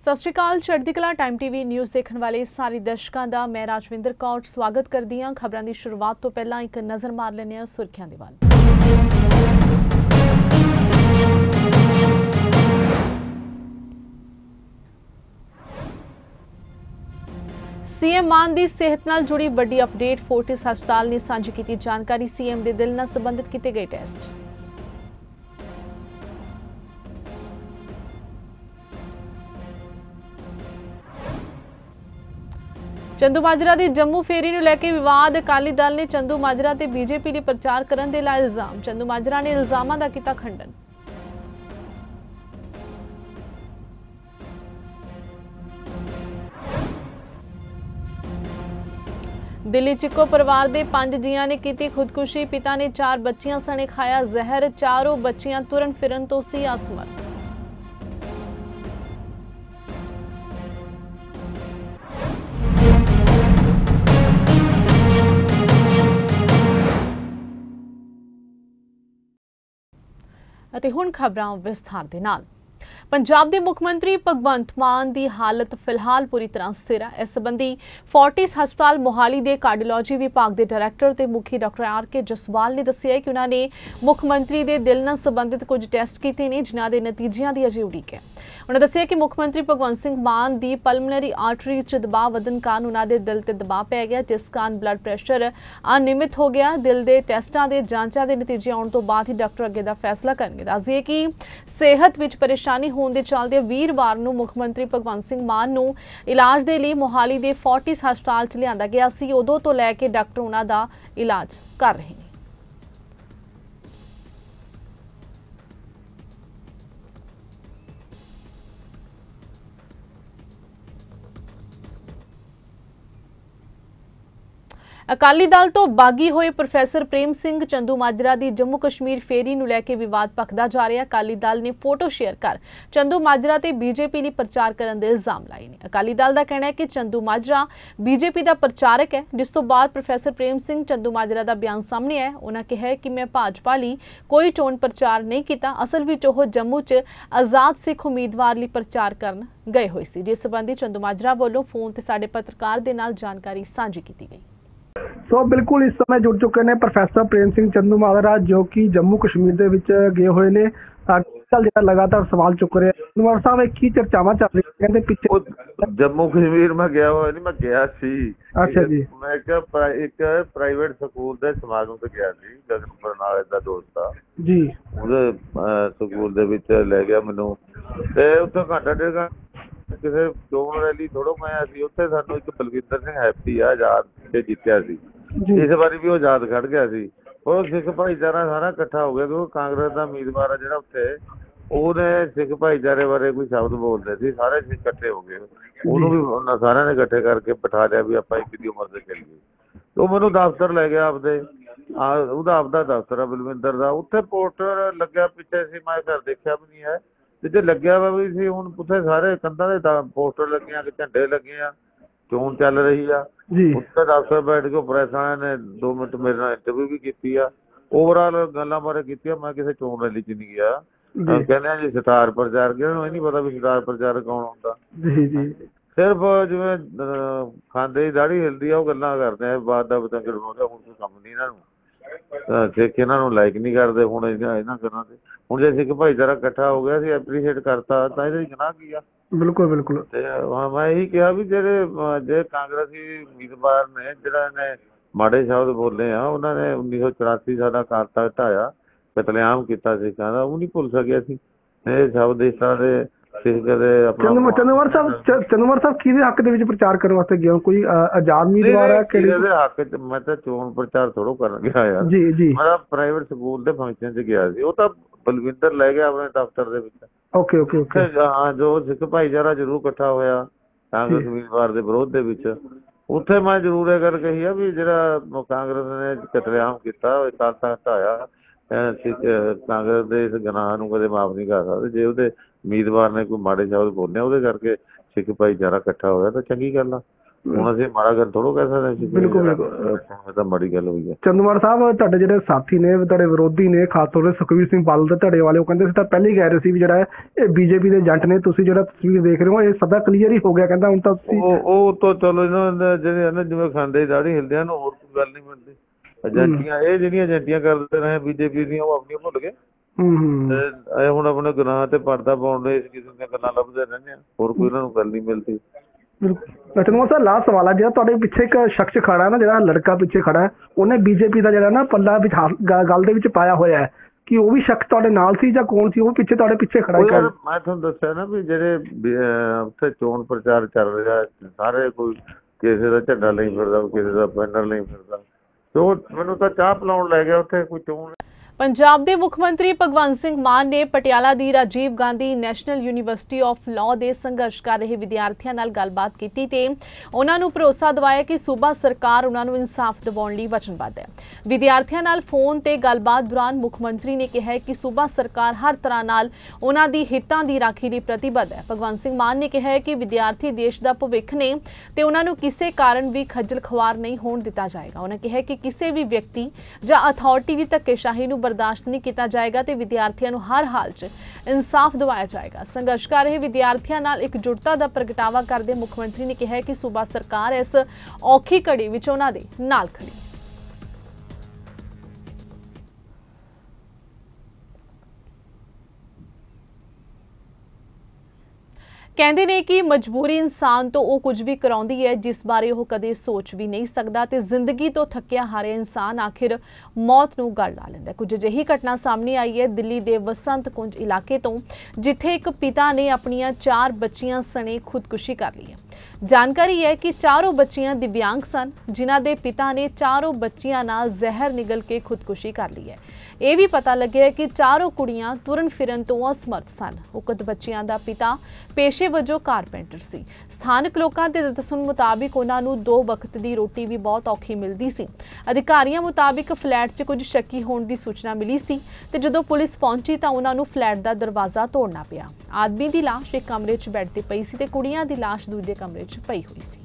सत श्री अकाल। चढ़दी कला टाइम टीवी न्यूज़ देखने वाले सारे दर्शकों का मैं राजविंदर कौर स्वागत करती हाँ। खबरों की शुरुआत तो पहला एक नज़र मार लेने हैं सुर्खियां दे वल। सीएम मान की सेहत नाल जुड़ी बड़ी अपडेट। फोर्टिस हस्पताल ने सांझी की जानकारी। सीएम के दिल नाल संबंधित किए गए टेस्ट। चंदूमाजरा की जम्मू फेरी को लैके विवाद। अकाली दल ने चंदूमाजरा ते बीजेपी ने प्रचार करने के लाए इल्जाम। चंदूमाजरा ने इल्जामों का किया खंडन। दिल्ली च इको परिवार के 5 जियां ने की खुदकुशी। पिता ने 4 बच्चियां सने खाया जहर। चारों बच्चियां तुरन फिरन तो सी असमर्थ। ਅਤੇ ਹੁਣ ਖਬਰਾਂ ਵਿਸਥਾਰ ਦੇ ਨਾਲ। पंजाब के मुख्यमंत्री भगवंत मान की हालत फिलहाल पूरी तरह स्थिर है। इस संबंधी फोर्टिस हस्पताल मोहाली के कार्डियोलॉजी विभाग के डायरैक्टर ते मुखी डॉक्टर RK जसवाल ने दस्सिया कि उन्होंने मुख्यमंत्री के दिल नाल संबंधित कुछ टैसट किए हैं जिन्हों के नतीजों की अजे उड़ीक है। उन्होंने दस्सिया कि मुख्यमंत्री भगवंत सिंह मान की पल्मनरी आर्टरी च दबाव वधन कारण उन्होंने दिल ते दबाव पै गया, जिस कारण ब्लड प्रैशर अनियमित हो गया। दिल के टैसटां के जांचा के नतीजे आने तो बाद ही डॉक्टर अगे का फैसला करेंगे। दस दिए कि सेहत विच परेशानी होने के चलते वीरवार को मुख्यमंत्री भगवंत सिंह मान नूं इलाज के लिए मोहाली के फोर्टिस हस्पताल च लिया गया सी। उदों तो लैके डॉक्टर उन्हां दा इलाज कर रहे हैं। अकाली दल तो बागी होए प्रोफैसर प्रेम सिंह चंदूमाजरा की जम्मू कश्मीर फेरी को लैके विवाद भखदा जा रहा है। अकाली दल ने फोटो शेयर कर चंदूमाजरा ते बीजेपी ने प्रचार करने के इल्जाम लाए हैं। अकाली दल का कहना है कि चंदूमाजरा बीजेपी का प्रचारक है, जिस तो बाद प्रोफैसर प्रेम सिंह चंदूमाजरा का बयान सामने आया। उन्होंने कहा है कि मैं भाजपा लिए कोई चोण प्रचार नहीं किया। असल में वह जम्मू च आजाद सिख उम्मीदवार लिए प्रचार करन गए हुए सी, जिस संबंधी चंदूमाजरा वालों फोन ते साडे पत्रकार दे नाल जानकारी साझी की गई। तो बिल्कुल इस समय जुड़ चुके हैं प्रोफैसर प्रेम सिंह चंदूमाजरा जो कि जम्मू कश्मीर ਦੇ ਵਿੱਚ ਗਏ ਹੋਏ ਨੇ। ਕੱਲ ਜਿਹੜਾ ਲਗਾਤਾਰ ਸਵਾਲ ਚੁੱਕ ਰਹੇ ਚੰਦੂਮਾਜਰਾ ਸਾਹਿਬ ਇਹ ਕੀ ਚਰਚਾਵਾਂ ਚੱਲ ਰਹੀਆਂ ਕਹਿੰਦੇ ਪਿੱਛੇ जम्मू कश्मीर में गया हुआ नहीं, मैं गया सी। अच्छा जी। मैं एक प्राइवेट स्कूल ਦੇ ਸਮਾਗਮ ਤੇ ਗਿਆ ਸੀ। ਗਗਨ ਬਰਨਾਲੇ ਦਾ ਦੋਸਤ ਆ ਜੀ, ਉਹਦੇ ਸਕੂਲ ਦੇ ਵਿੱਚ ਲੈ ਗਿਆ ਮੈਨੂੰ ਤੇ ਉੱਥੇ ਘੰਟਾ ਡੇਢ ਘੰਟਾ ਕਿਸੇ ਚੋਣ ਰੈਲੀ ਥੋੜੋ ਮੈਂ ਅਸੀਂ ਉੱਥੇ ਸਾਨੂੰ ਇੱਕ ਬਲਵਿੰਦਰ ਸਿੰਘ ਹੈਪੀ ਆ ਆਜ਼ਾਦ ਤੇ ਜਿੱਤਿਆ ਸੀ। ਇਸ ਵਾਰੀ ਵੀ ਉਹ ਆਜ਼ਾਦ ਖੜ ਗਿਆ ਸੀ। ਉਹ ਸਿੱਖ ਭਾਈਚਾਰਾ ਸਾਰਾ ਇਕੱਠਾ ਹੋ ਗਿਆ ਕਿਉਂਕਿ ਕਾਂਗਰਸ ਦਾ ਉਮੀਦਵਾਰ ਆ ਜਿਹੜਾ ਉੱਥੇ ਉਹਨੇ ਸਿੱਖ ਭਾਈਚਾਰੇ ਬਾਰੇ ਕੋਈ ਸ਼ਬਦ ਬੋਲਦੇ ਸੀ। ਸਾਰੇ ਸਿੱਖ ਇਕੱਠੇ ਹੋ ਗਏ, ਉਹਨੂੰ ਵੀ ਉਹਨਾਂ ਸਾਰਿਆਂ ਨੇ ਇਕੱਠੇ ਕਰਕੇ ਬਿਠਾ ਲਿਆ ਵੀ ਆਪਾਂ ਇੱਕ ਦੀ ਉਮਰ ਦੇ ਚੱਲੀਏ। ਉਹ ਮੈਨੂੰ ਦਫ਼ਤਰ ਲੈ ਗਿਆ ਆਪਦੇ, ਉਹਦਾ ਆਪਦਾ ਦਫ਼ਤਰ ਆ ਬਲਵਿੰਦਰ ਦਾ। ਉੱਥੇ ਪੋਸਟਰ ਲੱਗਿਆ ਪਿੱਛੇ ਸੀ, ਮੈਂ ਘਰ ਦੇਖਿਆ ਵੀ ਨਹੀਂ ਹੈ ਤੇ ਜੇ ਲੱਗਿਆ ਵਾ ਵੀ ਸੀ। ਹੁਣ ਉੱਥੇ ਸਾਰੇ ਕੰਧਾਂ ਦੇ ਪੋਸਟਰ ਲੱਗੇ ਆ, ਝੰਡੇ ਲੱਗੇ ਆ, ਚੋਣ ਚੱਲ ਰਹੀ ਆ। ਉੱਥੇ ਦਫ਼ਤਰ ਬੈਠ ਕੇ ਪ੍ਰੈਸ ਵਾਲਿਆਂ ਨੇ 2 ਮਿੰਟ ਮੇਰੇ ਨਾਲ ਇੰਟਰਵਿਊ ਵੀ ਕੀਤੀ ਆ। ਓਵਰਆਲ ਗੱਲਾਂ ਬਾਰੇ ਕੀਤੀ। ਮੈਂ ਕਿਸੇ ਚੋਣ ਰੈਲੀ 'ਚ ਨਹੀਂ ਗਿਆ। ਕਹਿੰਦੇ ਜੀ ਸਟਾਰ ਪ੍ਰਚਾਰਕ, ਇਹਨਾਂ ਨੂੰ ਇਹ ਨੀ ਪਤਾ ਵੀ ਸਟਾਰ ਪ੍ਰਚਾਰਕ ਕੌਣ ਹੁੰਦਾ। ਸਿਰਫ ਜਿਵੇਂ ਖਾਂਦੇ ਦੀ ਦਾੜੀ ਹਿਲਦੀ ਆ ਉਹ ਗੱਲਾਂ ਕਰਦੇ ਆ, ਬਾਤ ਦਾ ਪਤੰਗ ਉਡਾਉਂਦੇ। ਹੁਣ ਕੋਈ ਕੰਮ ਨਹੀਂ ਇਹਨਾਂ ਨੂੰ, ਸਿੱਖ ਇਹਨਾਂ ਨੂੰ ਲਾਈਕ ਨਹੀਂ ਕਰਦੇ ਹੁਣ ਇਹਨਾਂ ਗੱਲਾਂ ਤੇ। ਹੁਣ ਜੇ ਸਿੱਖ ਭਾਈਚਾਰਾ ਇਕੱਠਾ ਹੋ ਗਿਆ ਸੀ, ਐਪਰੀਸ਼ੀਏਟ ਕਰਤਾ ਤਾਂ ਇਹਦੇ ਗੁਨਾਹ ਕੀ ਆ। ਬਿਲਕੁਲ ਬਿਲਕੁਲ। ਤੇ ਮੈਂ ਇਹੀ ਕਿਹਾ ਵੀ ਜੇ ਕਾਂਗਰਸੀ ਉਮੀਦਵਾਰ ਨੇ ਜਿਹੜਾ ਇਹਨੇ ਮਾੜੇ ਸ਼ਬਦ ਬੋਲੇ ਆ, ਉਹਨਾਂ ਨੇ 1984 ਸਾਡਾ ਖਾਲਸਾ ਢਾਇਆ, ਕਤਲੇਆਮ ਕੀਤਾ ਸਿੱਖਾਂ ਦਾ, ਉਹ ਨਹੀਂ ਭੁੱਲ ਸਕਿਆ ਸੀ। ਇਹ ਸ਼ਬਦ ਇਸ ਤਰ੍ਹਾਂ ਦੇ ਸਿੱਖ ਦੇ ਚੰਦੂਮਾਜਰਾ ਸਾਹਿਬ ਕਿਹਦੇ ਹੱਕ ਦੇ ਵਿੱਚ ਪ੍ਰਚਾਰ ਕਰਨ ਵਾਸਤੇ ਗਿਆ? ਕੋਈ ਆਜ਼ਾਦ ਉਮੀਦਵਾਰ ਹੈ ਕਿ ਇਹਦੇ ਹੱਕ 'ਚ? ਮੈਂ ਤਾਂ ਚੋਣ ਪ੍ਰਚਾਰ ਥੋੜੋ ਕਰਨ ਗਿਆ ਯਾਰ। ਜੀ ਜੀ, ਮੈਂ ਪ੍ਰਾਈਵੇਟ ਸਕੂਲ ਦੇ ਫੰਕਸ਼ਨ 'ਚ ਗਿਆ ਸੀ। ਉਹ ਤਾਂ ਬਲਵਿੰਦਰ ਲੈ ਗਿਆ ਆਪਣੇ ਦਫ਼ਤਰ ਦੇ ਵਿੱਚ। Okay okay okay. ਹਾਂ, ਜੋ ਸਿੱਖ ਭਾਈਚਾਰਾ ਜ਼ਰੂਰ ਇਕੱਠਾ ਹੋਇਆ ਕਾਂਗਰਸ ਉਮੀਦਵਾਰ ਦੇ ਵਿਰੋਧ ਦੇ ਵਿੱਚ। ਉੱਥੇ ਮੈਂ ਜ਼ਰੂਰ ਇਹ ਗੱਲ ਕਹੀ ਆ ਵੀ ਜਿਹੜਾ ਕਾਂਗਰਸ ਨੇ ਕਤਲੇਆਮ ਕੀਤਾ, ਖਾਲਸਾ ਢਾਇਆ, ਕਾਂਗਰਸ ਦੇ ਇਸ ਗੁਨਾਹ ਨੂੰ ਕਦੇ ਮਾਫ ਨਹੀਂ ਕਰ ਸਕਦੇ। ਜੇ ਉਹਦੇ ਉਮੀਦਵਾਰ ਨੇ ਕੋਈ ਮਾੜੇ ਸ਼ਬਦ ਬੋਲੇ ਉਹਦੇ ਕਰਕੇ ਸਿੱਖ ਭਾਈਚਾਰਾ ਇਕੱਠਾ ਹੋਇਆ ਤਾਂ ਚੰਗੀ ਗੱਲ ਆ। ਹੁਣ ਅਸੀਂ ਮਾੜਾ ਗੱਲ ਥੋੜੋ ਕਹਿ ਸਕਦੇ ਸੀ। ਬਿਲਕੁਲ ਇਹ ਤਾਂ ਮਾੜੀ ਗੱਲ ਹੋਈ ਹੈ। ਚੰਦੂਮਾਰ ਸਾਹਿਬ, ਤੁਹਾਡੇ ਜਿਹੜੇ ਸਾਥੀ ਨੇ, ਤੁਹਾਡੇ ਵਿਰੋਧੀ ਨੇ, ਖਾਸ ਤੌਰ ਤੇ ਸੁਖਬੀਰ ਸਿੰਘ ਬਾਦਲ ਦੇ ਧੜੇ ਵਾਲੇ, ਉਹ ਕਹਿੰਦੇ ਸੀ ਤਾਂ ਪਹਿਲੇ ਹੀ ਕਹਿ ਰਹੇ ਸੀ ਵੀ ਜਿਹੜਾ ਇਹ ਬੀਜੇਪੀ ਦੇ ਏਜੰਟ ਨੇ। ਤੁਸੀਂ ਜਿਹੜਾ ਤਸਵੀਰ ਦੇਖ ਰਹੇ ਹੋ ਇਹ ਸਦਾ ਕਲੀਅਰ ਹੀ ਹੋ ਗਿਆ, ਕਹਿੰਦਾ ਹੁਣ ਤਾਂ ਉਹ ਤਾਂ ਚਲੋ ਇਹਨਾਂ ਦੇ ਜਿਹੜੇ ਹਨ ਜਿਵੇਂ ਖਾਂਦੇ ਦਾੜੀ ਹਿਲਦੇ ਹਨ, ਹੋਰ ਕੋਈ ਗੱਲ ਨਹੀਂ ਮਿਲਦੀ। ਏਜੰਟੀਆਂ ਇਹ ਜਿਹੜੀਆਂ ਏਜੰਟੀਆਂ ਕਰਦੇ ਰਹੇ ਬੀਜੇਪੀ ਦੀਆਂ, ਉਹ ਆਪਣੀਆਂ ਭੁੱਲ ਗਏ ਤੇ ਹੁਣ ਆਪਣੇ ਗੁਨਾਹ ਤੇ ਪਰਦਾ ਪਾਉਣ ਦੇ ਇਸ ਕਿਸਮ ਦੀਆਂ ਗੱਲਾਂ ਲੱਭਦੇ ਰਹਿੰਦੇ ਆ, ਹੋਰ ਕੋਈ ਇਹਨਾਂ ਨੂੰ ਗੱਲ ਨਹੀਂ ਮਿਲਦੀ। ਚੰਦੂਮਾਰ ਸਾਹਿਬ, ਲਾਸਟ ਸਵਾਲ ਹੈ, ਜਿਹੜਾ ਤੁਹਾਡੇ ਪਿੱਛੇ ਇੱਕ ਸ਼ਖਸ ਖੜਾ ਹੈ ਨਾ, ਜਿਹੜਾ ਲੜਕਾ ਪਿੱਛੇ ਖੜਾ ਹੈ, ਉਹਨੇ ਬੀਜੇਪੀ ਦਾ ਜਿਹੜਾ ਨਾ ਪੱਲਾ ਗੱਲ ਦੇ ਵਿੱਚ ਪਾਇਆ ਹੋਇਆ ਹੈ, ਕਿ ਉਹ ਵੀ ਸ਼ਖਸ ਤੁਹਾਡੇ ਨਾਲ ਸੀ ਜਾਂ ਕੌਣ ਸੀ ਉਹ ਪਿੱਛੇ ਤੁਹਾਡੇ ਪਿੱਛੇ ਖੜਾ ਹੈ? ਮੈਂ ਤੁਹਾਨੂੰ ਦੱਸਿਆ ਨਾ ਵੀ ਜਿਹੜੇ ਉੱਥੇ ਚੋਣ ਪ੍ਰਚਾਰ ਚੱਲ ਰਿਹਾ, ਸਾਰੇ ਕੋਈ ਕਿਸੇ ਦਾ ਝੰਡਾ ਲਈ ਫਿਰਦਾ, ਕਿਸੇ ਦਾ ਬੈਨਰ ਲਈ ਫਿਰਦਾ, ਤੇ ਉਹ ਮੈਨੂੰ ਤਾਂ ਚਾਹ ਪਿਲਾਉਣ ਲੈ ਗਿਆ ਉੱਥੇ ਕੋਈ ਚੋਣ। ਪੰਜਾਬ ਦੇ ਮੁੱਖ ਮੰਤਰੀ ਭਗਵੰਤ ਸਿੰਘ ਮਾਨ ਨੇ ਪਟਿਆਲਾ ਦੀ Rajiv Gandhi national university of law ਦੇ ਸੰਘਰਸ਼ ਕਰ ਰਹੇ ਵਿਦਿਆਰਥੀਆਂ ਨਾਲ ਗੱਲਬਾਤ ਕੀਤੀ ਤੇ ਉਹਨਾਂ ਨੂੰ ਭਰੋਸਾ ਦਿਵਾਇਆ ਕਿ ਸੂਬਾ ਸਰਕਾਰ ਉਹਨਾਂ ਨੂੰ ਇਨਸਾਫ ਦਿਵਾਉਣ ਲਈ ਵਚਨਬੱਧ ਹੈ। ਵਿਦਿਆਰਥੀਆਂ ਨਾਲ ਫੋਨ ਤੇ ਗੱਲਬਾਤ ਦੌਰਾਨ ਮੁੱਖ ਮੰਤਰੀ ਨੇ ਕਿਹਾ ਕਿ ਸੂਬਾ ਸਰਕਾਰ ਹਰ ਤਰ੍ਹਾਂ ਨਾਲ ਉਹਨਾਂ ਦੀ ਹਿੱਤਾਂ ਦੀ ਰਾਖੀ ਲਈ ਪ੍ਰਤੀਬੱਧ ਹੈ। ਭਗਵੰਤ ਸਿੰਘ ਮਾਨ ਨੇ ਕਿਹਾ ਕਿ ਵਿਦਿਆਰਥੀ ਦੇਸ਼ ਦਾ ਭਵਿੱਖ ਨੇ ਤੇ ਉਹਨਾਂ ਨੂੰ ਕਿਸੇ ਕਾਰਨ ਵੀ ਖੱਜਲ ਖੁਆਰ ਨਹੀਂ ਹੋਣ ਦਿੱਤਾ ਜਾਏਗਾ। ਉਹਨਾਂ ਕਿਹਾ ਕਿ ਕਿਸੇ ਵੀ ਵਿਅਕਤੀ ਜਾਂ ਅਥਾਰਟੀ ਦੀ ਧੱਕੇਸ਼ਾਹੀ ਨੂੰ ਬਰਦਾਸ਼ਤ नहीं किया जाएगा ते विद्यार्थियों को हर हाल च इंसाफ दिवाया जाएगा। संघर्ष कर रहे विद्यार्थियों नाल एकजुटता का प्रगटावा करते मुख्यमंत्री ने कहा कि सूबा सरकार इस औखी घड़ी विच उन्हां दे नाल खड़ी। ਕਹਿੰਦੇ ਨੇ ਕਿ ਮਜਬੂਰੀ ਇਨਸਾਨ ਤੋਂ ਉਹ ਕੁਝ ਵੀ ਕਰਾਉਂਦੀ ਹੈ ਜਿਸ ਬਾਰੇ ਉਹ ਕਦੇ ਸੋਚ ਵੀ ਨਹੀਂ ਸਕਦਾ ਤੇ ਜ਼ਿੰਦਗੀ ਤੋਂ ਥੱਕਿਆ ਹਾਰਿਆ ਇਨਸਾਨ ਆਖਿਰ ਮੌਤ ਨੂੰ ਗਲ ਲਾ ਲੈਂਦਾ। ਕੁਝ ਅਜਿਹੀ ਘਟਨਾ ਸਾਹਮਣੇ ਆਈ ਹੈ ਦਿੱਲੀ ਦੇ ਵਸੰਤ ਕੁੰਜ ਇਲਾਕੇ ਤੋਂ, ਜਿੱਥੇ ਇੱਕ ਪਿਤਾ ਨੇ ਆਪਣੀਆਂ 4 ਬੱਚੀਆਂ ਸਣੇ ਖੁਦਕੁਸ਼ੀ ਕਰ ਲਈ ਹੈ। ਜਾਣਕਾਰੀ ਹੈ ਕਿ ਚਾਰੋਂ ਬੱਚੀਆਂ ਦਿਵਿਆਂਗ ਸਨ, ਜਿਨ੍ਹਾਂ ਦੇ ਪਿਤਾ ਨੇ ਚਾਰੋਂ ਬੱਚੀਆਂ ਨਾਲ ਜ਼ਹਿਰ ਨਿਗਲ ਕੇ ਖੁਦਕੁਸ਼ੀ ਕਰ ਲਈ ਹੈ। ਇਹ ਵੀ ਪਤਾ ਲੱਗਿਆ ਕਿ ਚਾਰੋਂ ਕੁੜੀਆਂ ਤੁਰਨ ਫਿਰਨ ਤੋਂ ਅਸਮਰਥ ਸਨ। ਉਕਤ ਬੱਚੀਆਂ ਦਾ ਪਿਤਾ ਪੇਸ਼ੇ ਵਜੋਂ ਕਾਰਪੈਂਟਰ ਸੀ। ਸਥਾਨਕ ਲੋਕਾਂ ਦੇ ਦੱਸਣ ਮੁਤਾਬਿਕ ਉਹਨਾਂ ਨੂੰ 2 ਵਕਤ ਦੀ ਰੋਟੀ ਵੀ ਬਹੁਤ ਔਖੀ ਮਿਲਦੀ ਸੀ। ਅਧਿਕਾਰੀਆਂ ਮੁਤਾਬਿਕ ਫਲੈਟ 'ਚ ਕੁਝ ਸ਼ੱਕੀ ਹੋਣ ਦੀ ਸੂਚਨਾ ਮਿਲੀ ਸੀ ਤੇ ਜਦੋਂ ਪੁਲਿਸ ਪਹੁੰਚੀ ਤਾਂ ਉਹਨਾਂ ਨੂੰ ਫਲੈਟ ਦਾ ਦਰਵਾਜ਼ਾ ਤੋੜਨਾ ਪਿਆ। ਆਦਮੀ ਦੀ ਲਾਸ਼ ਇੱਕ ਕਮਰੇ 'ਚ ਬੈੱਡ ਤੇ ਪਈ ਸੀ ਤੇ ਕੁੜੀਆਂ ਦੀ ਲਾਸ਼ ਦੂਜੇ ਕਮਰੇ 'ਚ ਪਈ ਹੋਈ ਸੀ।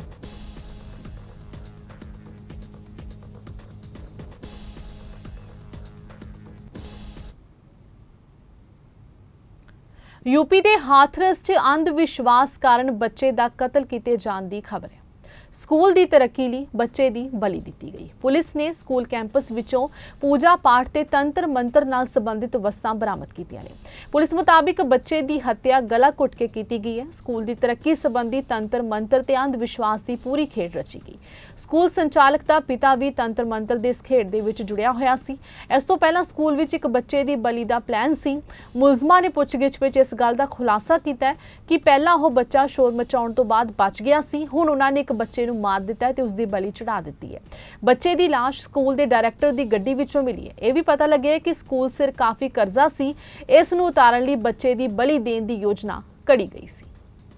यूपी के हाथरस च अंध विश्वास कारण बच्चे का कतल किए जाने की खबर है। स्कूल की तरक्की लिए बच्चे की बलि दी गई। पुलिस ने स्कूल कैंपस विचों पूजा पाठ ते तंत्र मंत्र नाल संबंधित वस्तां बरामद कीतियां ने। पुलिस मुताबिक बच्चे की हत्या गला घुट के की गई है। स्कूल की तरक्की संबंधी तंत्र मंत्र ते अंध विश्वास की पूरी खेड रची गई। स्कूल संचालक का पिता भी तंत्र मंत्र दे इस खेड दे विच जुड़िया होया सी। इस तों पहलां स्कूल विच एक बच्चे की बलि का प्लान सी। मुलजमां ने पुछगिछ विच इस गल का खुलासा कीता कि पहला वह बच्चा शोर मचाउण तों बाद बच गया सी। हुण उन्हां ने एक बच्चे नूं मार दिता ते उसकी बलि चढ़ा दी है। बच्चे की लाश स्कूल के डायरैक्टर की गड्डी विचों मिली है। यह भी पता लगे कि स्कूल सिर काफ़ी कर्जा सी, इस नूं उतारन लई बच्चे की बलि देण दी योजना घड़ी गई सी।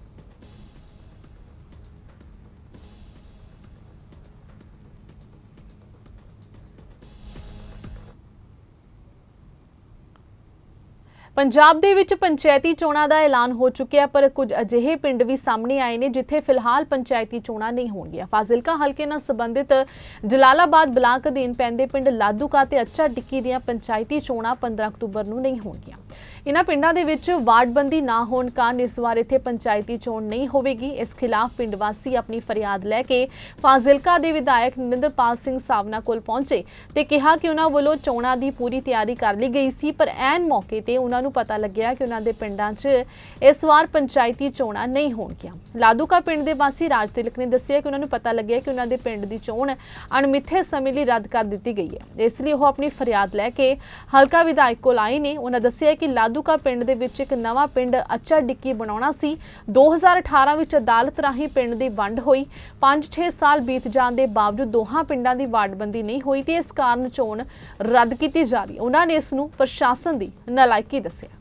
पंजाब दे विच पंचायती चोणां दा ऐलान हो चुकिया, पर कुछ अजिहे पिंड भी सामने आए ने जिथे फिलहाल पंचायती चोणां नहीं होणगीਆਂ। फाजिलका हलके नाल संबंधित जलालाबाद ब्लाक अधीन पैंदे पिंड लादूका ते अच्छा टिक्की दीआं पंचायती चोणां 15 अक्तूबर नूं नहीं होणगीਆਂ। इन्हां पिंडां दे विच वार्डबंदी ना होण कारण इस वार इत्थे पंचायती चोण नहीं होवेगी। इस खिलाफ पिंड वासी अपनी फरियाद लैके फाजिलका दे विधायक नरिंदरपाल सिंह सावना कोल पहुंचे ते कहा कि उन्हां वल्लों चोणां दी पूरी तैयारी कर ली गई सी, पर ऐन मौके ते उन्हां नूं पता लग्गिया कि उन्हां दे पिंडां 'च इस वार पंचायती चोणां नहीं होणगीਆਂ। लादूका पिंड दे वासी राज तिलक ने दस्सिया कि उन्हां नूं पता लग्गिया कि उन्हां दे पिंड दी चोण अणमिथे समय लई रद्द कर दित्ती गई है। इस लई ओह अपनी फरियाद लैके हलका विधायक कोल आए ने। उन्हां दस्सिया कि लादूका पिंड दे विच एक नवां पिंड अच्छा डिक्की बनाउणा सी। 2018 विच अदालत राही पिंड दी वंड होई। 5-6 साल बीत जाण दे बावजूद दोहां पिंडां दी वार्डबंदी नहीं होई ते इस कारण चोण रद्द कीती जा रही। उन्हां ने इस नूं प्रशासन दी नालायकी दस्सिया।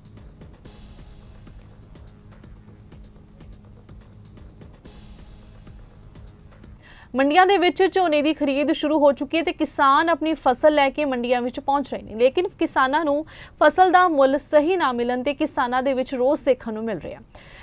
मंडियां दे विच झोने की खरीद शुरू हो चुकी है ते किसान अपनी फसल लैके मंडियां विच पहुंच रहे हैं, लेकिन किसानां नूं फसल दा मुल सही ना मिलण ते किसानां दे विच रोस देखण नूं मिल रहा है।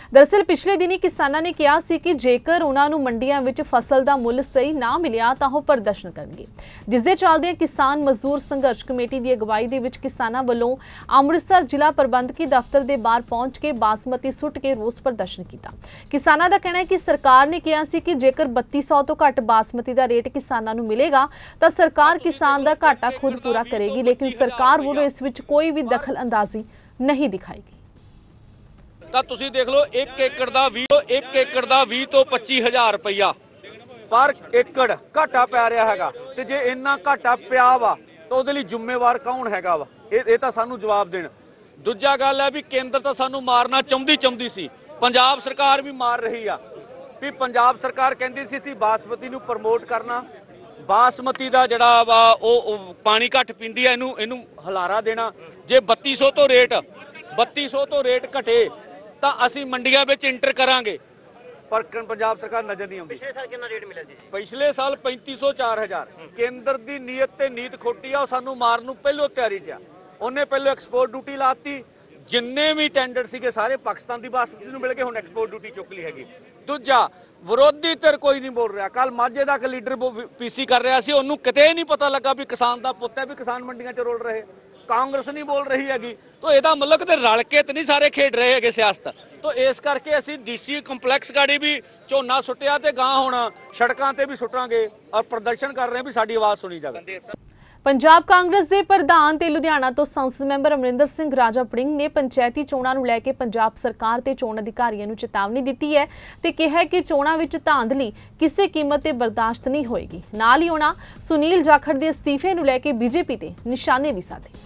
दरअसल पिछले दिनी किसानां ने कहा सी कि जेकर उन्हां नूं मंडियां विच फसल दा मुੱਲ सही ना मिलिया तां ਉਹ प्रदर्शन करनगे, जिस दे चलदे किसान मजदूर संघर्ष कमेटी की अगवाई दे विच किसानां वल्लों अमृतसर जिला प्रबंधकी दफ्तर के बाहर पहुंच के बासमती सुੱਟ के रोस प्रदर्शन किया। किसानां दा कहना है कि सरकार ने कहा सी कि जेकर 3200 तो घट बासमती का रेट किसानां नूं मिलेगा तां सरकार किसान का घाटा खुद पूरा करेगी, लेकिन सरकार वल्लों इस विच कोई भी दखल अंदाजी नहीं दिखाएगी। ਤਾਂ ਤੁਸੀਂ ਦੇਖ ਲਓ 1 ਏਕੜ ਦਾ 20 ਤੋਂ 25000 ਰੁਪਈਆ ਪਰ ਏਕੜ ਘਾਟਾ ਪੈ ਰਿਹਾ ਹੈਗਾ, ਤੇ ਜੇ ਇੰਨਾ ਘਾਟਾ ਪਿਆ ਵਾ ਤਾਂ ਉਹਦੇ ਲਈ ਜ਼ਿੰਮੇਵਾਰ ਕੌਣ ਹੈਗਾ ਵਾ? ਇਹ ਤਾਂ ਸਾਨੂੰ ਜਵਾਬ ਦੇਣ। ਦੂਜਾ ਗੱਲ ਹੈ ਵੀ ਕੇਂਦਰ ਤਾਂ ਸਾਨੂੰ ਮਾਰਨਾ ਚਾਹੁੰਦੀ ਸੀ, ਪੰਜਾਬ ਸਰਕਾਰ ਵੀ ਮਾਰ ਰਹੀ ਆ। ਵੀ ਪੰਜਾਬ ਸਰਕਾਰ ਕਹਿੰਦੀ ਸੀ ਬਾਸਮਤੀ ਨੂੰ ਪ੍ਰਮੋਟ ਕਰਨਾ, ਬਾਸਮਤੀ ਦਾ ਜਿਹੜਾ ਵਾ ਉਹ ਪਾਣੀ ਘੱਟ ਪੀਂਦੀ ਹੈ, ਇਹਨੂੰ ਹਲਾਰਾ ਦੇਣਾ। ਜੇ 3200 ਤੋਂ ਰੇਟ ਘਟੇ ਤਾਂ ਅਸੀਂ ਮੰਡੀਆਂ ਵਿੱਚ ਇੰਟਰ ਕਰਾਂਗੇ, ਪਰ ਪੰਜਾਬ ਸਰਕਾਰ ਨਜ਼ਰ ਨਹੀਂ ਆਉਂਦੀ। ਪਿਛਲੇ ਸਾਲ ਕਿੰਨਾ ਰੇਟ ਮਿਲਿਆ ਜੀ? ਪਿਛਲੇ ਸਾਲ 3500 4000। ਕੇਂਦਰ ਦੀ ਨੀਅਤ ਤੇ ਨੀਤ ਖੋਟੀ ਆ, ਉਹ ਸਾਨੂੰ ਮਾਰਨ ਨੂੰ ਪਹਿਲੋਂ ਤਿਆਰੀ 'ਚ ਆ। ਉਹਨੇ ਪਹਿਲੋਂ ਐਕਸਪੋਰਟ ਡਿਊਟੀ ਲਾਤੀ, ਜਿੰਨੇ ਵੀ ਟੈਂਡਰ ਸੀਗੇ ਸਾਰੇ ਪਾਕਿਸਤਾਨ ਦੀ ਬਾਸਮਤੀ ਨੂੰ ਮਿਲ ਕੇ ਹੁਣ ਐਕਸਪੋਰਟ ਡਿਊਟੀ ਚੁੱਕ ਲਈ ਹੈਗੀ। ਦੂਜਾ ਵਿਰੋਧੀ ਧਿਰ ਕੋਈ ਨਹੀਂ ਬੋਲ ਰਿਹਾ। ਕੱਲ ਮਾਝੇ ਦਾ ਇੱਕ ਲੀਡਰ ਪੀਸੀ ਕਰ ਰਿਹਾ ਸੀ, ਉਹਨੂੰ ਕਿਤੇ ਨਹੀਂ ਪਤਾ ਲੱਗਾ ਵੀ ਕਿਸਾਨ ਦਾ ਪੁੱਤ ਹੈ, ਵੀ ਕਿਸਾਨ ਮੰਡੀਆਂ 'ਚ ਰੋਲ ਰਹੇ। ਕਾਂਗਰਸ नहीं बोल रही हैगी, तो ਇਹਦਾ ਮਤਲਬ ਕਿ ਰਲ ਕੇ ਤੇ ਨਹੀਂ ਸਾਰੇ ਖੇਡ ਰਹੇ ਹੈਗੇ ਸਿਆਸਤ। तो ਇਸ ਕਰਕੇ ਅਸੀਂ ਡੀਸੀ ਕੰਪਲੈਕਸ ਗਾੜੀ ਵੀ ਝੋਨਾ ਸੁੱਟਿਆ ਤੇ ਗਾਂ ਹੁਣ ਸੜਕਾਂ ਤੇ ਵੀ ਸੁੱਟਾਂਗੇ ਔਰ ਪ੍ਰਦਰਸ਼ਨ ਕਰ ਰਹੇ ਹਾਂ ਵੀ ਸਾਡੀ ਆਵਾਜ਼ ਸੁਣੀ ਜਾਵੇ। ਪੰਜਾਬ ਕਾਂਗਰਸ ਦੇ ਪ੍ਰਧਾਨ ਤੇ ਲੁਧਿਆਣਾ ਤੋਂ ਸੰਸਦ ਮੈਂਬਰ ਅਮਰਿੰਦਰ ਸਿੰਘ ਰਾਜਾ ਵੜਿੰਗ ਨੇ ਪੰਚਾਇਤੀ ਚੋਣਾਂ ਨੂੰ ਲੈ ਕੇ ਪੰਜਾਬ ਸਰਕਾਰ ਤੇ ਚੋਣ ਅਧਿਕਾਰੀਆਂ ਨੂੰ ਚੇਤਾਵਨੀ ਦਿੱਤੀ ਹੈ ਤੇ ਕਿਹਾ ਕਿ ਚੋਣਾਂ ਵਿੱਚ ਧਾਂਦਲੀ ਕਿਸੇ ਕੀਮਤ ਤੇ ਬਰਦਾਸ਼ਤ ਨਹੀਂ ਹੋਏਗੀ। ਨਾਲ ਹੀ ਉਹਨਾਂ ਸੁਨੀਲ ਜਾਖੜ ਦੇ ਅਸਤੀਫੇ ਨੂੰ ਲੈ ਕੇ ਬੀਜੇਪੀ ਤੇ ਨਿਸ਼ਾਨੇ ਵੀ ਸਾਧੇ।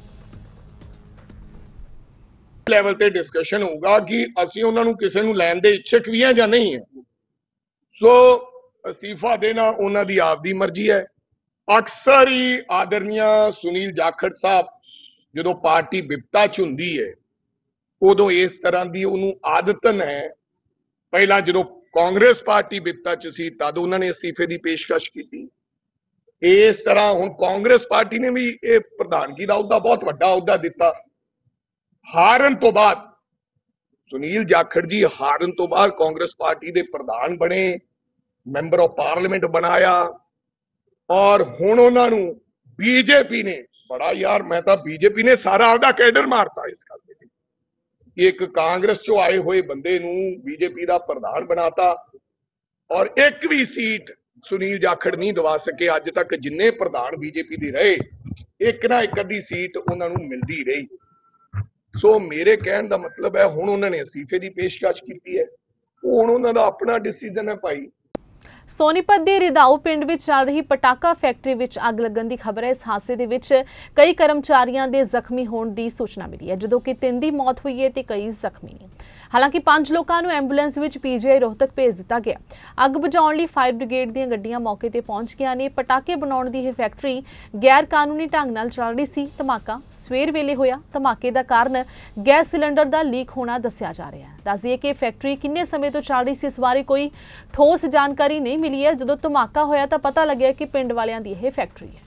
ਲੈਵਲ ਤੇ ਡਿਸਕਸ਼ਨ ਹੋਊਗਾ ਕਿ ਅਸੀਂ ਉਹਨਾਂ ਨੂੰ ਕਿਸੇ ਨੂੰ ਲੈਣ ਦੇ ਇੱਛਕ ਵੀ ਹੈ ਜਾਂ ਨਹੀਂ ਹੈ। ਸੋ ਅਸਤੀਫਾ ਦੇਣਾ ਉਹਨਾਂ ਦੀ ਆਪਦੀ ਮਰਜ਼ੀ ਹੈ। ਅਕਸਰ ਹੀ ਆਦਰਨੀਆ ਸੁਨੀਲ ਜਾਖੜ ਸਾਹਿਬ ਜਦੋਂ ਪਾਰਟੀ ਵਿਪਤਾ ਚ ਹੁੰਦੀ ਹੈ ਉਦੋਂ ਇਸ ਤਰ੍ਹਾਂ ਦੀ ਉਹਨੂੰ ਆਦਤਨ ਹੈ। ਪਹਿਲਾਂ ਜਦੋਂ ਕਾਂਗਰਸ ਪਾਰਟੀ ਵਿਪਤਾ ਚ ਸੀ ਤਦ ਉਹਨਾਂ ਨੇ ਅਸਤੀਫੇ ਦੀ ਪੇਸ਼ਕਸ਼ ਕੀਤੀ। ਇਸ ਤਰ੍ਹਾਂ ਹੁਣ ਕਾਂਗਰਸ ਪਾਰਟੀ ਨੇ ਵੀ ਇਹ ਪ੍ਰਧਾਨਗੀ ਦਾ ਅਹੁਦਾ ਬਹੁਤ ਵੱਡਾ ਅਹੁਦਾ ਦਿੱਤਾ। ਹਾਰਨ ਤੋਂ ਬਾਅਦ ਸੁਨੀਲ ਜਾਖੜ ਜੀ ਹਾਰਨ ਤੋਂ ਬਾਅਦ ਕਾਂਗਰਸ ਪਾਰਟੀ ਦੇ ਪ੍ਰਧਾਨ ਬਣੇ, ਮੈਂਬਰ ਆਫ ਪਾਰਲੀਮੈਂਟ ਬਣਾਇਆ ਔਰ ਹੁਣ ਉਹਨਾਂ ਨੂੰ ਬੀਜੇਪੀ ਨੇ ਬੜਾ ਯਾਰ ਮੈਂ ਤਾਂ ਬੀਜੇਪੀ ਨੇ ਸਾਰਾ ਆਪਦਾ ਕੈਡਰ ਮਾਰਤਾ ਇਸ ਗੱਲ ਦੇ। ਇੱਕ ਕਾਂਗਰਸ ਚੋਂ ਆਏ ਹੋਏ ਬੰਦੇ ਨੂੰ ਬੀਜੇਪੀ ਦਾ ਪ੍ਰਧਾਨ ਬਣਾਤਾ ਔਰ ਇੱਕ ਵੀ ਸੀਟ ਸੁਨੀਲ ਜਾਖੜ ਨਹੀਂ ਦਵਾ ਸਕੇ। ਅੱਜ ਤੱਕ ਜਿੰਨੇ ਪ੍ਰਧਾਨ ਬੀਜੇਪੀ ਦੇ ਰਹੇ ਇੱਕ ਨਾ ਇੱਕ ਅੱਧੀ ਸੀਟ ਉਹਨਾਂ ਨੂੰ ਮਿਲਦੀ ਰਹੀ। ਸੋ ਮੇਰੇ ਕਹਿਣ ਦਾ ਮਤਲਬ ਹੈ ਹੁਣ ਉਹਨਾਂ ਨੇ ਅਸਤੀਫੇ ਦੀ ਪੇਸ਼ਕਸ਼ ਕੀਤੀ ਹੈ, ਉਹ ਹੁਣ ਉਹਨਾਂ ਦਾ ਆਪਣਾ ਡਿਸੀਜਨ ਹੈ ਭਾਈ। ਸੋਨੀਪਤ ਦੇ ਰਿਦਾਊ ਪਿੰਡ ਵਿੱਚ ਚੱਲ ਰਹੀ ਪਟਾਕਾ ਫੈਕਟਰੀ ਵਿੱਚ ਅੱਗ ਲੱਗਣ ਦੀ ਖਬਰ ਹੈ। ਇਸ ਹਾਦਸੇ ਦੇ ਵਿੱਚ ਕਈ ਕਰਮਚਾਰੀਆਂ ਦੇ ਜ਼ਖਮੀ ਹੋਣ ਦੀ ਸੂਚਨਾ ਮਿਲੀ ਹੈ, ਜਦੋਂ ਕਿ 3 ਦੀ ਮੌਤ ਹੋਈ ਹੈ ਤੇ ਕਈ ਜ਼ਖਮੀ ਨੇ। ਹਾਲਾਂਕਿ 5 ਲੋਕਾਂ ਨੂੰ ਐਂਬੂਲੈਂਸ ਵਿੱਚ ਪੀਜੀਆਈ ਰੋਹਤਕ ਭੇਜ ਦਿੱਤਾ ਗਿਆ। ਅੱਗ ਬੁਝਾਉਣ ਲਈ ਫਾਇਰ ਬ੍ਰਿਗੇਡ ਦੀਆਂ ਗੱਡੀਆਂ ਮੌਕੇ ਤੇ ਪਹੁੰਚ ਗਈਆਂ ਨੇ। ਪਟਾਕੇ ਬਣਾਉਣ ਦੀ ਇਹ ਫੈਕਟਰੀ ਗੈਰ ਕਾਨੂੰਨੀ ਢੰਗ ਨਾਲ ਚੱਲ ਰਹੀ ਸੀ। ਧਮਾਕਾ ਸਵੇਰ ਵੇਲੇ ਹੋਇਆ। ਧਮਾਕੇ ਦਾ ਕਾਰਨ ਗੈਸ ਸਿਲੰਡਰ ਦਾ ਲੀਕ ਹੋਣਾ ਦੱਸਿਆ ਜਾ ਰਿਹਾ ਹੈ। ਦੱਸ ਦਈਏ ਕਿ ਫੈਕਟਰੀ ਕਿੰਨੇ ਸਮੇਂ ਤੋਂ ਚੱਲ ਰਹੀ ਸੀ, ਇਸ ਬਾਰੇ ਕੋਈ ਠੋਸ ਜਾਣਕਾਰੀ ਨਹੀਂ ਮਿਲੀ ਹੈ। ਜਦੋਂ ਧਮਾਕਾ ਹੋਇਆ ਤਾਂ ਪਤਾ ਲੱਗਿਆ ਕਿ ਪਿੰਡ ਵਾਲਿਆਂ ਦੀ ਇਹ ਫੈਕਟਰੀ ਹੈ।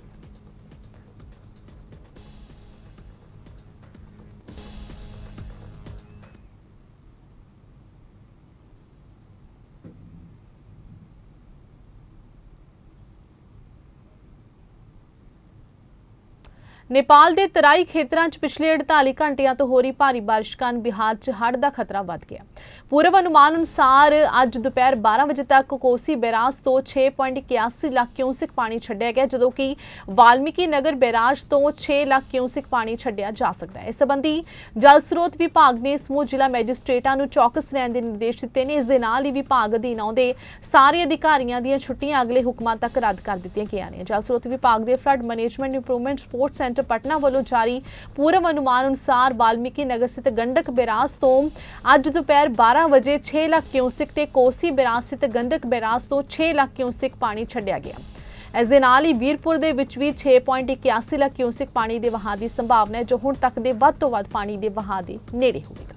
नेपाल के तराई खेतरां च पिछले 48 घंटिया तो हो रही भारी बारिश कारण बिहार च हड़ का खतरा बढ़ गया। पूर्व अनुमान अनुसार अज दोपहर 12 बजे तक कोसी बैराज तो 6.81 लाख क्यूसिक पानी छड्डिया गया, जदों कि वाल्मीकि नगर बैराज तो 6 लाख क्यूसिक पानी छड्डिया जा सकता है। इस संबंधी जल स्रोत विभाग ने समूह जिला मैजिस्ट्रेटां नूं चौकस रहण दे निर्देश दित्ते ने। इस दे नाल ही विभाग अधीन आउंदे सारे अधिकारियों दीआं छुट्टियां अगले हुकमां तक रद्द कर दित्तियां गईआं ने। जल स्रोत विभाग दे flood management improvement support centre Patna वालों जारी पूर्व अनुमान अनुसार वाल्मीकि नगर स्थित गंडक बैराज तो अज दोपहर 12 बजे 6 लाख क्यूसिक ते कोसी बैराज स्थित गंडक बैराज तो 6 लाख क्यूसिक पानी छड्डिया गया। इस दे नाल ही वीरपुर दे विच भी 6.81 लाख क्यूसिक पानी दे वहां दी संभावना है, जो हुण तक दे वध तों वध पानी दे वहां दे नेड़े होवेगा।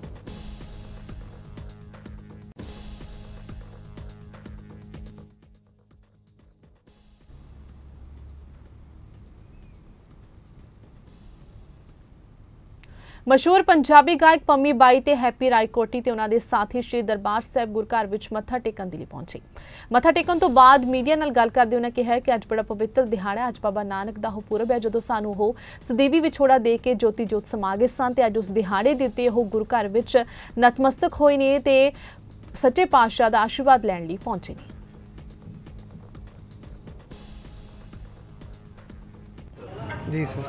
ਮਸ਼ਹੂਰ ਪੰਜਾਬੀ ਗਾਇਕ ਪੰਮੀ ਬਾਈ ਤੇ ਹੈਪੀ ਰਾਏਕੋਟੀ ਤੇ ਉਹਨਾਂ ਦੇ ਸਾਥੀ ਸ਼੍ਰੀ ਦਰਬਾਰ ਸਾਹਿਬ ਗੁਰਘਰ ਵਿੱਚ ਮੱਥਾ ਟੇਕਣ ਦੇ ਲਈ ਪਹੁੰਚੇ। ਮੱਥਾ ਟੇਕਣ ਤੋਂ ਬਾਅਦ ਮੀਡੀਆ ਨਾਲ ਗੱਲ ਕਰਦੇ ਉਹਨਾਂ ਕਿਹਾ ਕਿ ਅੱਜ ਬੜਾ ਪਵਿੱਤਰ ਦਿਹਾੜਾ, ਅੱਜ ਬਾਬਾ ਨਾਨਕ ਦਾ ਪੁਰਬ ਹੈ ਜਦੋਂ ਸਾਨੂੰ ਉਹ ਸਦੀਵੀ ਵਿਛੋੜਾ ਦੇ ਕੇ ਜੋਤੀ ਜੋਤ ਸਮਾ ਗਏ ਸਨ ਤੇ ਅੱਜ ਉਸ ਦਿਹਾੜੇ ਦੇ ਉੱਤੇ ਉਹ ਗੁਰਘਰ ਵਿੱਚ ਨਤਮਸਤਕ ਹੋਏ ਨੇ ਤੇ ਸੱਚੇ ਪਾਤਸ਼ਾਹ ਦਾ ਆਸ਼ੀਰਵਾਦ ਲੈਣ ਲਈ ਪਹੁੰਚੇ ਨੇ। जी सर,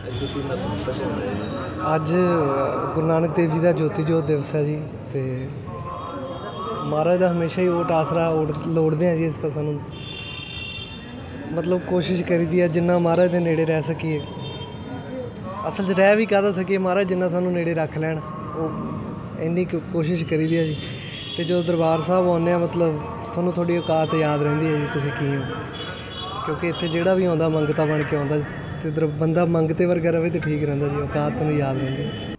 ਅੱਜ ਗੁਰੂ ਨਾਨਕ ਦੇਵ ਜੀ ਦਾ ਜੋਤੀ ਜੋਤ ਦਿਵਸ ਹੈ ਜੀ ਤੇ ਮਹਾਰਾਜ ਦਾ ਹਮੇਸ਼ਾ ਹੀ ਓਟ ਆਸਰਾ ਲੋੜਦੇ ਆ ਜੀ। ਇਸ ਤਾਂ ਸਾਨੂੰ ਮਤਲਬ ਕੋਸ਼ਿਸ਼ ਕਰੀਦੀ ਹੈ ਜਿੰਨਾ ਮਹਾਰਾਜ ਦੇ ਨੇੜੇ ਰਹਿ ਸਕੀਏ। ਅਸਲ 'ਚ ਰਹਿ ਵੀ ਕਾਹਦਾ ਸਕੀਏ, ਮਹਾਰਾਜ ਜਿੰਨਾ ਸਾਨੂੰ ਨੇੜੇ ਰੱਖ ਲੈਣ ਉਹ ਇੰਨੀ ਕੋਸ਼ਿਸ਼ ਕਰੀਦੀ ਹੈ ਜੀ। ਤੇ ਜਦੋਂ ਦਰਬਾਰ ਸਾਹਿਬ ਆਉਂਦੇ ਆ ਮਤਲਬ ਤੁਹਾਨੂੰ ਤੁਹਾਡੀ ਔਕਾਤ ਯਾਦ ਰਹਿੰਦੀ ਹੈ ਜੀ, ਤੁਸੀਂ ਕੀ ਹੋ, ਕਿਉਂਕਿ ਇੱਥੇ ਜਿਹੜਾ ਵੀ ਆਉਂਦਾ ਮੰਗਤਾ ਬਣ ਕੇ ਆਉਂਦਾ ਤੇ ਬੰਦਾ ਮੰਗਤੇ ਵਰਗਾ ਰਵੇ ਤੇ ਠੀਕ ਰਹਿੰਦਾ ਜੀ, ਔਕਾਤ ਤੁਹਾਨੂੰ ਯਾਦ ਰਹਿੰਦੀ ਹੈ।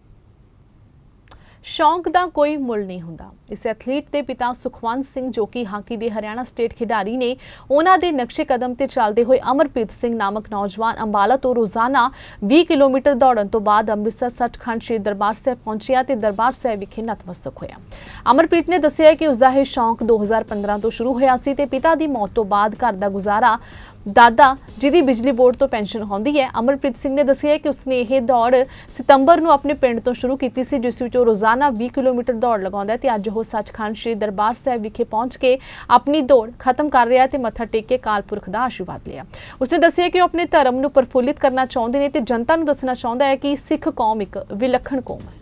ਸ਼ੌਂਕ ਦਾ ਕੋਈ ਮੁੱਲ ਨਹੀਂ ਹੁੰਦਾ। ਇਸ ਐਥਲੀਟ ਦੇ ਪਿਤਾ ਸੁਖਵੰਤ ਸਿੰਘ ਜੋ ਕਿ ਹਾਕੀ ਦੇ ਹਰਿਆਣਾ ਸਟੇਟ ਖਿਡਾਰੀ ਨੇ, ਉਹਨਾਂ ਦੇ ਨਕਸ਼ੇ ਕਦਮ ਤੇ ਚੱਲਦੇ ਹੋਏ ਅਮਰਪ੍ਰੀਤ ਸਿੰਘ ਨਾਮਕ ਨੌਜਵਾਨ ਅੰਬਾਲਾ ਤੋਂ ਰੋਜ਼ਾਨਾ 20 ਕਿਲੋਮੀਟਰ ਦੌੜਨ ਤੋਂ ਬਾਅਦ ਅੰਮ੍ਰਿਤਸਰ ਸੱਚਖੰਡ ਸ਼੍ਰੀ ਦਰਬਾਰ ਸਾਹਿਬ ਪਹੁੰਚਿਆ ਤੇ ਦਰਬਾਰ ਸਾਹਿਬ ਵਿਖੇ ਨਤਮਸਤਕ ਹੋਇਆ। ਅਮਰਪ੍ਰੀਤ ਨੇ ਦੱਸਿਆ ਕਿ ਉਸਦਾ ਇਹ ਸ਼ੌਂਕ 2015 ਤੋਂ ਸ਼ੁਰੂ ਹੋਇਆ ਸੀ ਤੇ ਪਿਤਾ ਦੀ ਮੌਤ ਤੋਂ ਬਾਅਦ ਘਰ ਦਾ ਗੁਜ਼ਾਰਾ ਦਾਦਾ ਜਿਹਦੀ ਬਿਜਲੀ ਬੋਰਡ ਤੋਂ ਪੈਨਸ਼ਨ ਹੁੰਦੀ ਹੈ। ਅਮਰਪ੍ਰੀਤ ਸਿੰਘ ਨੇ ਦੱਸਿਆ ਕਿ ਉਸਨੇ ਇਹ ਦੌੜ ਸਤੰਬਰ ਨੂੰ ਆਪਣੇ ਪਿੰਡ ਤੋਂ ਸ਼ੁਰੂ ਕੀਤੀ ਸੀ, ਜਿਸ ਵਿੱਚ ਉਹ ਰੋਜ਼ਾਨਾ 20 ਕਿਲੋਮੀਟਰ ਦੌੜ ਲਗਾਉਂਦਾ ਤੇ ਅੱਜ ਉਹ ਸੱਚਖੰਡ ਸ਼੍ਰੀ ਦਰਬਾਰ ਸਾਹਿਬ ਵਿਖੇ ਪਹੁੰਚ ਕੇ ਆਪਣੀ ਦੌੜ ਖਤਮ ਕਰ ਰਿਹਾ ਤੇ ਮੱਥਾ ਟੇਕ ਕੇ ਅਕਾਲ ਪੁਰਖ ਦਾ ਆਸ਼ੀਰਵਾਦ ਲਿਆ। ਉਸਨੇ ਦੱਸਿਆ ਕਿ ਉਹ ਆਪਣੇ ਧਰਮ ਨੂੰ ਪ੍ਰਫੁੱਲਿਤ ਕਰਨਾ ਚਾਹੁੰਦੇ ਨੇ ਤੇ ਜਨਤਾ ਨੂੰ ਦੱਸਣਾ ਚਾਹੁੰਦਾ ਹੈ ਕਿ ਸਿੱਖ ਕੌਮ ਇੱਕ ਵਿਲੱਖਣ ਕੌਮ ਹੈ।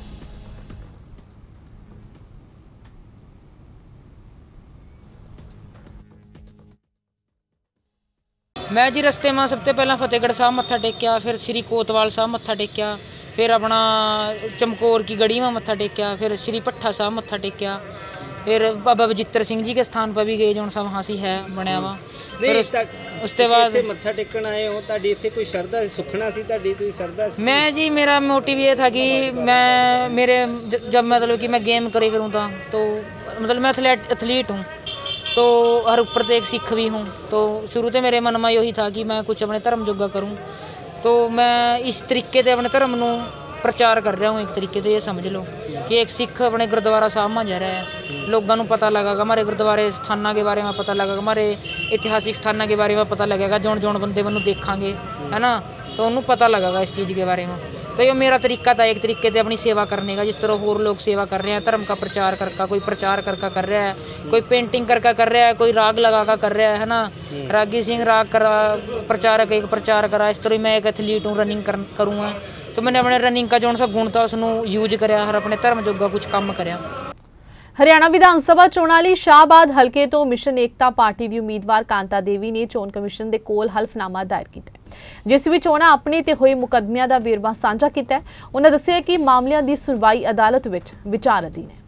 मैं जी रस्ते में सबसे पहला फतेहगढ़ साहब मत्था टेकिया, फिर श्री कोतवाल साहब मत्था टेकिया, फिर अपना चमकौर की गढ़ी में मत्था टेकिया, फिर श्री भट्ठा साहब मत्था टेकिया, फिर बाबा बजित्र सिंह जी के स्थान पर भी गए जो सा वहाँ से है बनया वा। फिर उसके बाद मत्था टेकन आए हो, ताड़ी इत्थे कोई शरधा सुखना सी, ताड़ी कोई शरधा सी? मैं जी मेरा मोटिव ये था कि मैं मेरे जब मतलब कि मैं गेम करे करूँ था तो मतलब मैं एथलीट हूँ तो हर ऊपर तो एक सिख भी हूँ, तो शुरू से मेरे मन में यही था कि मैं कुछ अपने धर्म जोगा करूँ। तो मैं इस तरीके से अपने धर्म को प्रचार कर रहा हूँ। एक तरीके से ये समझ लो कि एक सिख अपने गुरुद्वारा साहब में जा रहा है, लोगों को पता लगेगा हमारे गुरुद्वारे स्थानों के बारे में, पता लगेगा हमारे इतिहासिक स्थानों के बारे में, पता लगेगा जौन जौन बंदे मैनू देखांगे है ना, तो उन्होंने पता लगेगा इस चीज़ के बारे में। तो ये मेरा तरीका था एक तरीके से अपनी सेवा करने का, जिस तरह और लोग सेवा कर रहे हैं धर्म का प्रचार करके, कोई प्रचार करके कर रहा है, कोई पेंटिंग करके कर रहा है, कोई राग लगा कर कर रहा है ना, रागी सिंह राग करा प्रचारक एक प्रचार करा। इस तरह मैं एक एथलीट हूँ, रनिंग करूँगा तो मैंने अपने रनिंग का जो सा गुण था उसनों यूज कराया, हर अपने धर्म जोगा कुछ काम कराया। ਹਰਿਆਣਾ ਵਿਧਾਨ ਸਭਾ ਚੋਣਾਂ ਲਈ ਸ਼ਾਹਬਾਦ ਹਲਕੇ ਤੋਂ ਮਿਸ਼ਨ ਏਕਤਾ ਪਾਰਟੀ ਦੀ ਉਮੀਦਵਾਰ ਕਾਂਤਾ ਦੇਵੀ ਨੇ ਚੋਣ ਕਮਿਸ਼ਨ ਦੇ ਕੋਲ ਹਲਫਨਾਮਾ ਦਾਇਰ ਕੀਤਾ, ਜਿਸ ਵਿੱਚ ਉਹਨਾਂ ਆਪਣੇ ਤੇ ਹੋਏ ਮੁਕੱਦਮਿਆਂ ਦਾ ਵੇਰਵਾ ਸਾਂਝਾ ਕੀਤਾ। ਉਹਨਾਂ ਦੱਸਿਆ ਕਿ ਮਾਮਲਿਆਂ ਦੀ ਸੁਣਵਾਈ ਅਦਾਲਤ ਵਿੱਚ ਵਿਚਾਰ ਅਧੀਨ ਹੈ।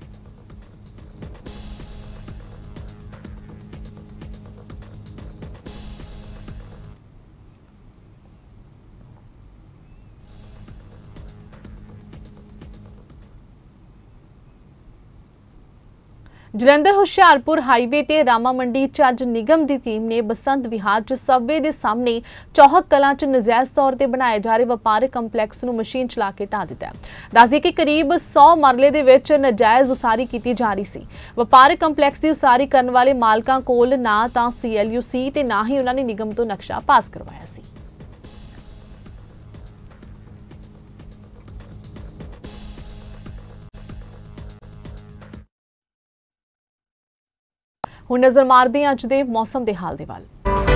ਜਲੰਧਰ ਹੁਸ਼ਿਆਰਪੁਰ ਹਾਈਵੇ ਤੇ ਰਾਮਾ ਮੰਡੀ ਚ ਅੱਜ ਨਿਗਮ ਦੀ ਟੀਮ ਨੇ ਬਸੰਤ ਵਿਹਾਰ ਚ ਸਬਵੇ ਦੇ ਸਾਹਮਣੇ ਚੌਹਕ ਕਲਾਂ ਚ ਨਜਾਇਜ਼ ਤੌਰ ਤੇ ਬਣਾਏ ਜਾ ਰਹੇ ਵਪਾਰਕ ਕੰਪਲੈਕਸ ਨੂੰ ਮਸ਼ੀਨ ਚਲਾ ਕੇ ਢਾਹ ਦਿੱਤਾ। ਦੱਸਦੇ ਕਿ ਕਰੀਬ 100 ਮਰਲੇ ਦੇ ਵਿੱਚ ਨਜਾਇਜ਼ ਉਸਾਰੀ ਕੀਤੀ ਜਾ ਰਹੀ ਸੀ। ਵਪਾਰਕ ਕੰਪਲੈਕਸ ਦੀ ਉਸਾਰੀ ਕਰਨ ਵਾਲੇ ਮਾਲਕਾਂ ਕੋਲ ਨਾ ਤਾਂ CLU ਸੀ ਤੇ ਨਾ ਹੀ ਉਹਨਾਂ ਨੇ ਨਿਗਮ ਤੋਂ ਨਕਸ਼ਾ ਪਾਸ ਕਰਵਾਇਆ ਸੀ। ਹੁਣ ਨਜ਼ਰ ਮਾਰਦੇ ਹਾਂ ਅੱਜ ਦੇ ਮੌਸਮ ਦੇ ਹਾਲ ਦੇ ਵੱਲ।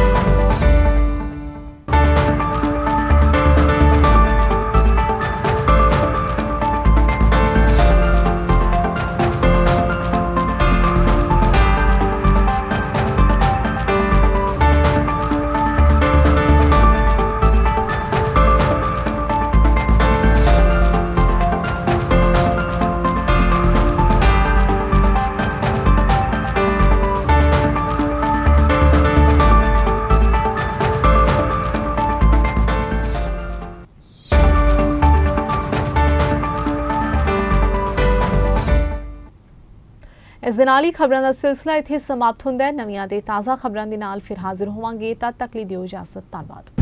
ਇਸ ਦੇ ਨਾਲ ਹੀ ਖਬਰਾਂ ਦਾ ਸਿਲਸਿਲਾ ਇੱਥੇ ਸਮਾਪਤ ਹੁੰਦਾ ਹੈ। ਨਵੀਆਂ ਤੇ ਤਾਜ਼ਾ ਖਬਰਾਂ ਦੇ ਨਾਲ ਫਿਰ ਹਾਜ਼ਰ ਹੋਵਾਂਗੇ। ਤਦ ਤੱਕ ਲਈ ਦਿਓ ਇਜਾਜ਼ਤ। ਧੰਨਵਾਦ।